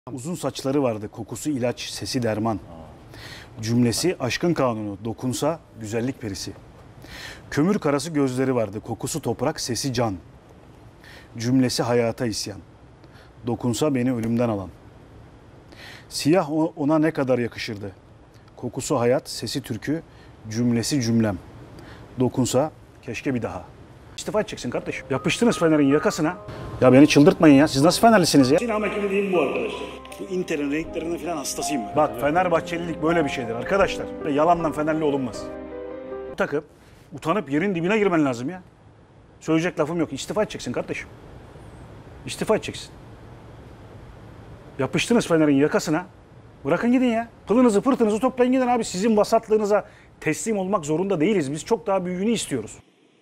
Uzun saçları vardı, kokusu ilaç, sesi derman. Cümlesi aşkın kanunu, dokunsa güzellik perisi. Kömür karası gözleri vardı, kokusu toprak, sesi can. Cümlesi hayata isyan. Dokunsa beni ölümden alan. Siyah ona ne kadar yakışırdı. Kokusu hayat, sesi türkü, cümlesi cümlem. Dokunsa keşke bir daha. İstifa edeceksin kardeşim. Yapıştınız Fener'in yakasına. Ya beni çıldırtmayın ya. Siz nasıl Fenerlisiniz ya? Sinan Ekili değil bu arkadaşlar. Bu Inter'in renklerine falan hastasıyım ben. Bak Fenerbahçelilik böyle bir şeydir arkadaşlar. Yalandan Fenerli olunmaz. Bu takım utanıp yerin dibine girmen lazım ya. Söyleyecek lafım yok. İstifa edeceksin kardeşim. İstifa edeceksin. Yapıştınız Fener'in yakasına. Bırakın gidin ya. Pılınızı pırtınızı toplayın gidin abi. Sizin vasatlığınıza teslim olmak zorunda değiliz. Biz çok daha büyüğünü istiyoruz.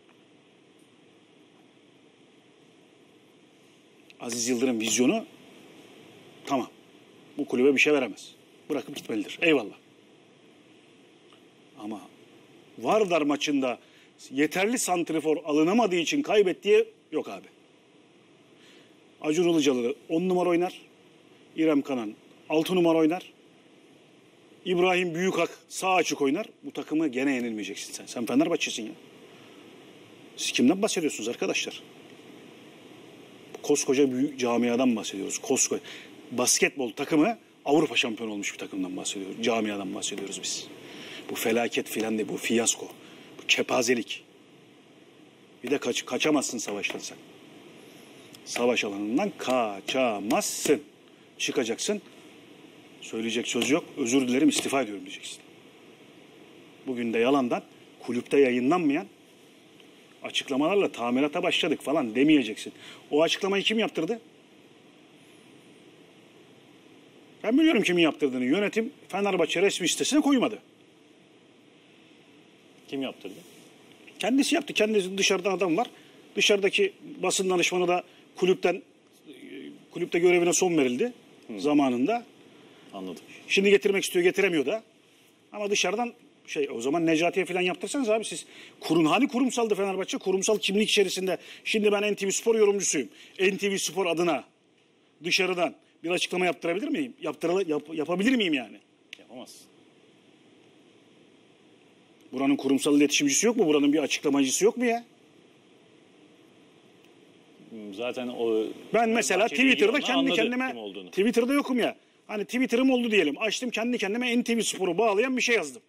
Aziz Yıldırım vizyonu tamam. Bu kulübe bir şey veremez. Bırakıp gitmelidir. Eyvallah. Ama Vardar maçında yeterli santrifor alınamadığı için kaybettiği yok abi. Acun Ilıcalı 10 numara oynar. İrem Kanan 6 numara oynar. İbrahim Büyükak sağ açık oynar. Bu takımı gene yenilmeyeceksin sen. Sen Fenerbahçe'sin ya. Siz kimden bahsediyorsunuz arkadaşlar? Koskoca büyük camiadan bahsediyoruz. Koskoca basketbol takımı Avrupa şampiyonu olmuş bir takımdan bahsediyoruz. Camiadan bahsediyoruz biz. Bu felaket filan değil, bu fiyasko. Bu kepazelik. Bir de kaçamazsın savaştan sen. Savaş alanından kaçamazsın. Çıkacaksın. Söyleyecek söz yok. Özür dilerim, istifa ediyorum diyeceksin. Bugün de yalandan kulüpte yayınlanmayan açıklamalarla tamirata başladık falan demeyeceksin. O açıklamayı kim yaptırdı? Ben biliyorum kimin yaptırdığını. Yönetim Fenerbahçe resmi sitesine koymadı. Kim yaptırdı? Kendisi yaptı. Kendisi, dışarıdan adam var. Dışarıdaki basın danışmanı da kulüpte görevine son verildi zamanında. Anladım. Şimdi getirmek istiyor, getiremiyor da. Ama dışarıdan o zaman Necati'ye falan yaptırsanız abi siz. Hani kurumsaldı Fenerbahçe? Kurumsal kimlik içerisinde. Şimdi ben NTV Spor yorumcusuyum. NTV Spor adına dışarıdan bir açıklama yaptırabilir miyim? Yapabilir miyim yani? Yapamazsın. Buranın kurumsal iletişimcisi yok mu? Buranın bir açıklamacısı yok mu ya? Zaten o... Ben mesela Twitter'da kendi kendime... Twitter'da yokum ya. Hani Twitter'ım oldu diyelim. Açtım kendi kendime NTV Spor'u bağlayan bir şey yazdım.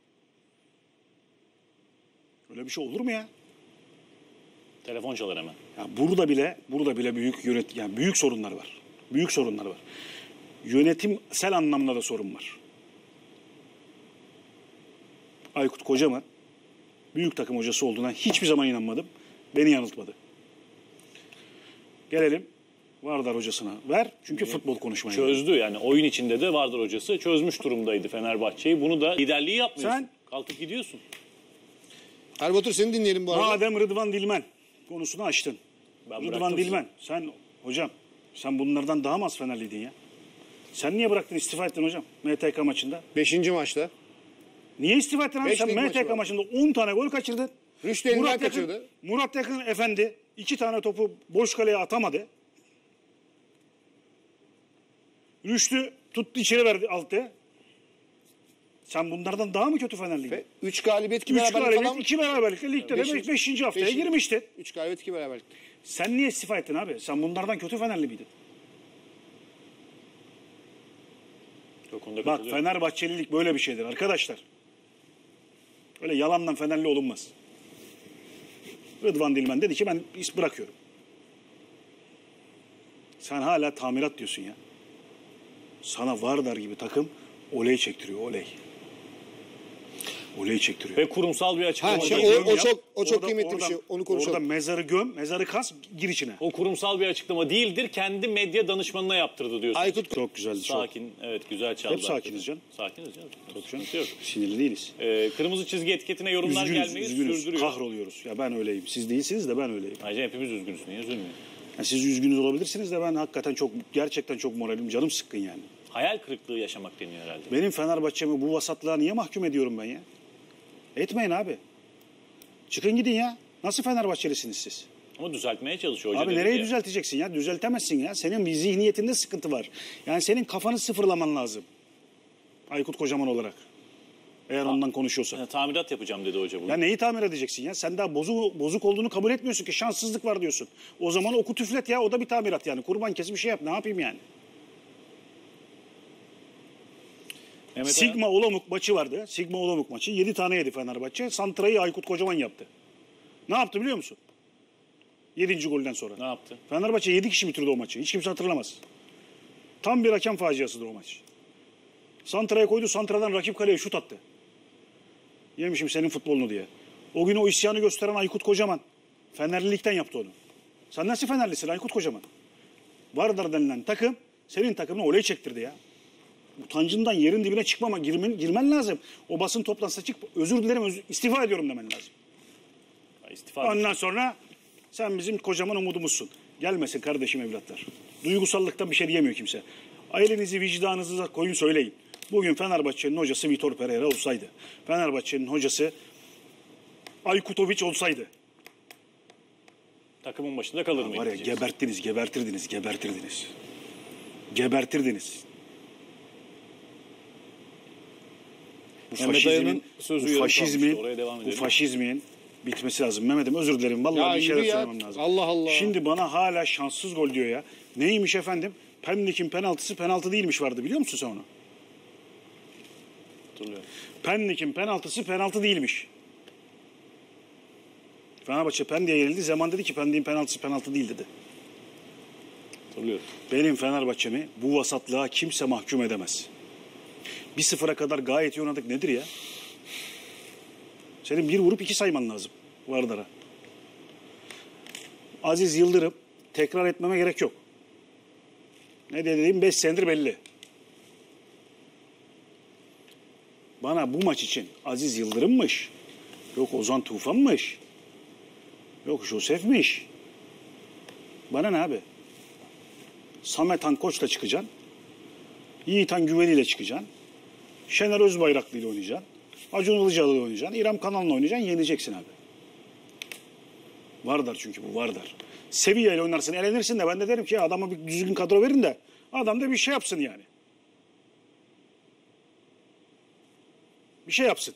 Öyle bir şey olur mu ya? Telefon çalar hemen. Ya burada bile büyük sorunlar var. Büyük sorunlar var. Yönetimsel anlamda da sorun var. Aykut Kocaman büyük takım hocası olduğuna hiçbir zaman inanmadım. Beni yanıltmadı. Gelelim Vardar hocasına. Ver çünkü futbol konuşmayı. Çözdü yani oyun içinde de Vardar hocası çözmüş durumdaydı Fenerbahçe'yi. Bunu da liderliği yapmıyorsun. Sen kalkıp gidiyorsun. Erbatur seni dinleyelim bu arada. Madem Rıdvan Dilmen konusunu açtın. Rıdvan Dilmen sen bunlardan daha mı az Fenerliydin ya? Sen niye bıraktın, istifa ettin hocam MTK maçında? 5. maçta. Niye istifa ettin abi? Sen MTK maçında 10 tane gol kaçırdın. Rüştü elinden kaçırdı. Murat Yakın efendi 2 tane topu boş kaleye atamadı. Rüştü tuttu içeri verdi altta. Sen bunlardan daha mı kötü Fenerliydin? 3 galibiyet 2 beraberlik falan. 2 beraberlikle ligde de 5. haftaya girmişti. 3 galibiyet 2 beraberlik. Sen niye istifa ettin abi? Sen bunlardan kötü Fenerli miydin? Bak Fenerbahçelilik böyle bir şeydir arkadaşlar. Öyle yalandan Fenerli olunmaz. Rıdvan Dilmen dedi ki ben iş bırakıyorum. Sen hala tamirat diyorsun ya. Sana Vardar gibi takım oley çektiriyor, oley. Oley çektiriyor. Ve kurumsal bir açıklama. O çok kıymetli bir şey. Onu konuşalım. Orada mezarı göm, mezarı kas, gir içine. O kurumsal bir açıklama değildir. Kendi medya danışmanına yaptırdı diyorsun. Aykut çok güzeldi. Sakin, evet güzel çaldı. Hep sakiniz canım. Sakiniz canım. Yok. Sinirli değiliz. Kırmızı çizgi etiketine yorumlar gelmeyi sürdürüyor. Kahroluyoruz. Ya ben öyleyim. Siz değilsiniz de ben öyleyim. Ayrıca hepimiz üzgünüz. Niye üzülmüyor? Yani siz üzgünüz olabilirsiniz de ben hakikaten gerçekten çok moralim, canım sıkkın yani. Hayal kırıklığı yaşamak deniyor herhalde. Benim Fenerbahçe'mi bu vasatlığa niye mahkum ediyorum ben ya? Etmeyin abi. Çıkın gidin ya. Nasıl Fenerbahçelisiniz siz? Ama düzeltmeye çalışıyor hoca. Abi dedi nereye ki. düzelteceksin ya? Düzeltemezsin ya. Senin bir zihniyetinde sıkıntı var. Yani senin kafanı sıfırlaman lazım. Aykut Kocaman olarak. Eğer ondan konuşuyorsan. Yani tamirat yapacağım dedi hoca bunu. Ya neyi tamir edeceksin ya? Sen daha bozuk olduğunu kabul etmiyorsun ki. Şanssızlık var diyorsun. O zaman oku tüflet ya. O da bir tamirat yani. Kurban kes bir şey yap. Ne yapayım yani? Mehmet Sigma Olomouc maçı vardı. Sigma Olomouc maçı. 7 tane yedi Fenerbahçe. Santra'yı Aykut Kocaman yaptı. Ne yaptı biliyor musun? 7. golden sonra. ne yaptı? Fenerbahçe 7 kişi bitirdi o maçı. Hiç kimse hatırlamaz. Tam bir hakem faciasıdır o maç. Santra'ya koydu. Santra'dan rakip kaleye şut attı. Yemişim senin futbolunu diye. O gün o isyanı gösteren Aykut Kocaman. Fenerlilikten yaptı onu. Sen nasıl Fenerlisin Aykut Kocaman? Vardar denilen takım senin takımına olay çektirdi ya. Utancından yerin dibine girmen lazım. O basın toplantısına çık. Özür dilerim, istifa ediyorum demen lazım. İstifa Ondan sonra sen bizim kocaman umudumuzsun. Gelmesin kardeşim evlatlar. Duygusallıktan bir şey diyemiyor kimse. Ailenizi vicdanınıza koyun söyleyin. Bugün Fenerbahçe'nin hocası Vitor Pereira olsaydı, Fenerbahçe'nin hocası Aykutoviç olsaydı, takımın başında kalır mıydı? var ya gebertirdiniz. Bu Mehmet Aya'nın sözü yarım kalmıştı. Oraya devam bu edelim. faşizmin bitmesi lazım. Mehmet'im özür dilerim. Vallahi Ya bir şeyler yürü ya. söylemem lazım. Allah Allah. Şimdi bana hala şanssız gol diyor ya. Neymiş efendim? Pendik'in penaltısı penaltı değilmiş vardı, biliyor musun sen onu? Hatırlıyorum. Pendik'in penaltısı penaltı değilmiş. Fenerbahçe Pendik'e yenildi. Zaman dedi ki Pendik'in penaltısı penaltı değil dedi. Hatırlıyorum. Benim Fenerbahçe'mi bu vasatlığa kimse mahkum edemez. 1-0'a kadar gayet iyi oynadık nedir ya? Senin bir vurup 2 sayman lazım Vardar'a. Aziz Yıldırım, tekrar etmeme gerek yok. Ne dediğim 5 senedir belli. Bana bu maç için Aziz Yıldırım'mış, yok Ozan Tufan'mış, yok Josef'miş. Bana ne abi? Samet Han Koç'la çıkacaksın. Yiğitan Güveli ile çıkacaksın. Şener Özbayraklı ile oynayacaksın. Acun Ilıcalı ile oynayacaksın. İrem Kanal'la oynayacaksın. Yeneceksin abi. Vardar çünkü bu Vardar. Sevilla ile oynarsın, elenirsin de ben de derim ki adama bir düzgün kadro verin de adam da bir şey yapsın yani. Bir şey yapsın.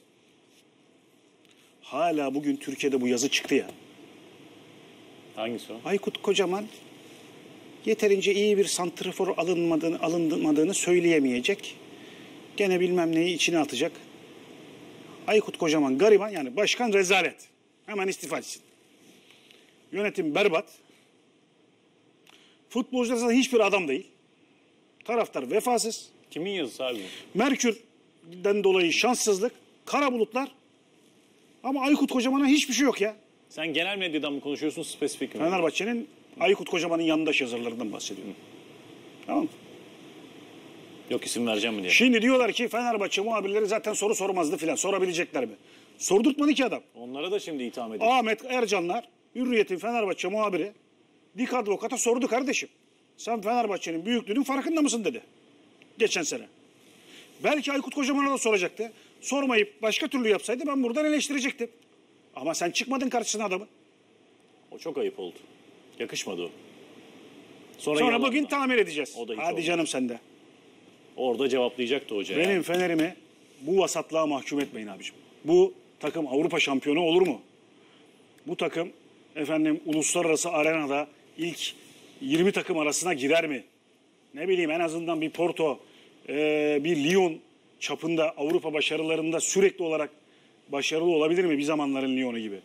Hala bugün Türkiye'de bu yazı çıktı ya. Hangisi o? Aykut Kocaman yeterince iyi bir santrafor alınmadığını söyleyemeyecek. Gene bilmem neyi içine atacak. Aykut Kocaman gariban, yani başkan rezalet. Hemen istifa etsin. Yönetim berbat. Futbolcular zaten hiçbir adam değil. Taraftar vefasız. Kimin yazısı abi? Merkür'den dolayı şanssızlık. Kara bulutlar. Ama Aykut Kocaman'a hiçbir şey yok ya. Sen genel medyadan mı konuşuyorsun, spesifik mi? Fenerbahçe'nin Aykut Kocaman'ın yandaş yazarlarından bahsediyorum. Tamam mı? Yok, isim vereceğim mi diye. Şimdi diyorlar ki Fenerbahçe muhabirleri zaten soru sormazdı filan. Sorabilecekler mi? Sordurtmadı ki adam. Onlara da şimdi itham ediyor. Ahmet Ercanlar, Hürriyet'in Fenerbahçe muhabiri, Dik Advokat'a sordu kardeşim. Sen Fenerbahçe'nin büyüklüğünün farkında mısın dedi. Geçen sene. Belki Aykut Kocaman'a da soracaktı. Sormayıp başka türlü yapsaydı ben buradan eleştirecektim. Ama sen çıkmadın karşısına adamın. O çok ayıp oldu. Yakışmadı o. Sonra yalanla. bugün tamir edeceğiz. O da hiç Hadi olmaz. canım sen de. Orada cevaplayacaktı hoca. Benim yani. Fener'imi bu vasatlığa mahkum etmeyin abicim. Bu takım Avrupa şampiyonu olur mu? Bu takım efendim uluslararası arenada ilk 20 takım arasına girer mi? Ne bileyim, en azından bir Porto, bir Lyon çapında Avrupa başarılarında sürekli olarak başarılı olabilir mi? Bir zamanların Lyon'u gibi.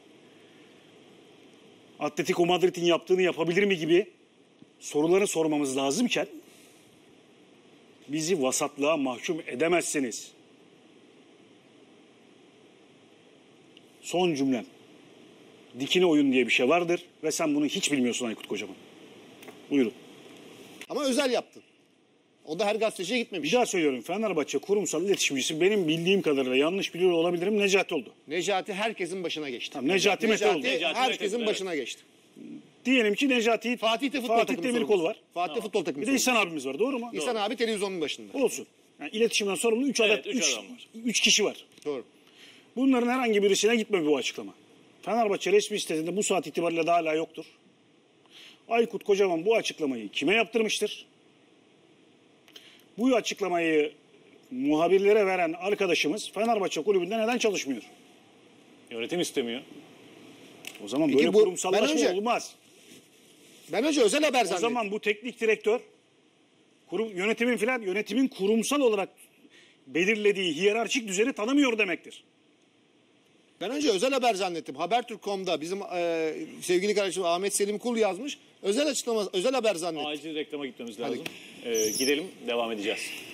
Atletico Madrid'in yaptığını yapabilir mi gibi soruları sormamız lazımken bizi vasatlığa mahkum edemezsiniz. Son cümlem. Dikine oyun diye bir şey vardır ve sen bunu hiç bilmiyorsun Aykut Kocaman. Buyurun. Ama özel yaptın. O da her gazeteciye gitmemiş. Bir daha söylüyorum, Fenerbahçe kurumsal iletişimcisi benim bildiğim kadarıyla, yanlış biliyor olabilirim, Necati oldu. Necati herkesin başına geçti. Tamam, Necati Mete oldu. Necati herkesin Mete, başına geçti. Diyelim ki Necati, Fatih de futbol Fatih takımı Demirkol sorumlusu. var. Fatih futbol takımı Bir de sorumlusu. İhsan abimiz var, doğru mu? İhsan abi televizyonun başında. Olsun. Yani iletişimden sorumlu 3 Evet, adet, üç adam var. 3 kişi var. Doğru. Bunların herhangi birisine gitme bu açıklama. Fenerbahçe resmi sitesinde bu saat itibariyle de hala yoktur. Aykut Kocaman bu açıklamayı kime yaptırmıştır? Bu açıklamayı muhabirlere veren arkadaşımız Fenerbahçe kulübünde neden çalışmıyor? Yönetim istemiyor. O zaman Peki böyle bu- kurumsallaşma ben önce- olmaz. Ben önce özel haber O zannettim. zaman bu teknik direktör yönetimin kurumsal olarak belirlediği hiyerarşik düzeni tanımıyor demektir. Ben önce özel haber zannettim. Habertürk.com'da bizim sevgili kardeşim Ahmet Selim Kul yazmış. Özel haber zannettim. Acil reklama gitmemiz lazım. Gidelim, devam edeceğiz.